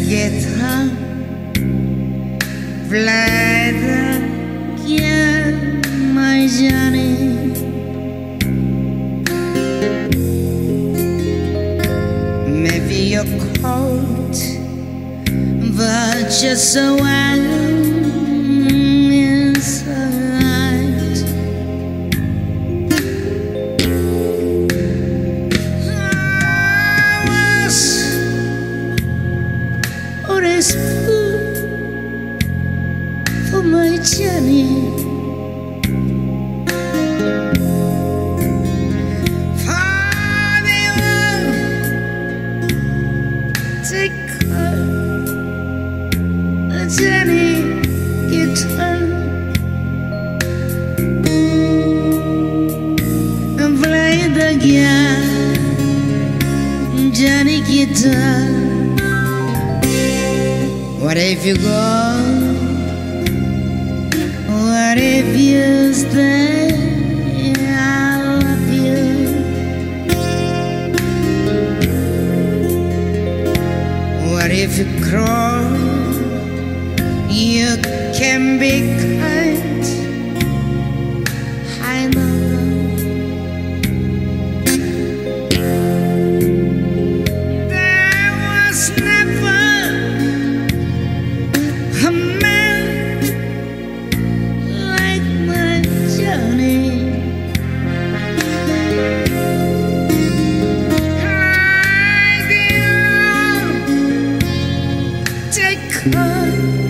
guitar, play the game, my Johnny. Maybe you're cold, but just so inside. I was always food for my Johnny. ���니기타 play the game, ���니기타. What if you go? What if you stay? I love you. What if you crawl? You can be kind, I know. There was never a man like my Johnny. Like you, take her.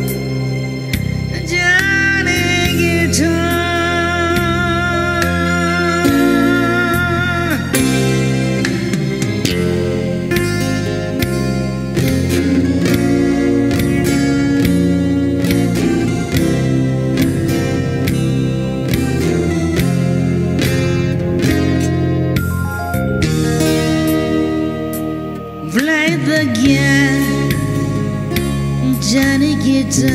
Play the game, ���니기타.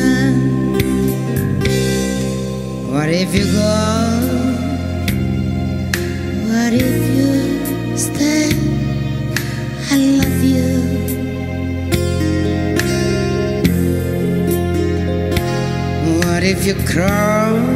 What if you go? What if you stay? I love you. What if you crawl?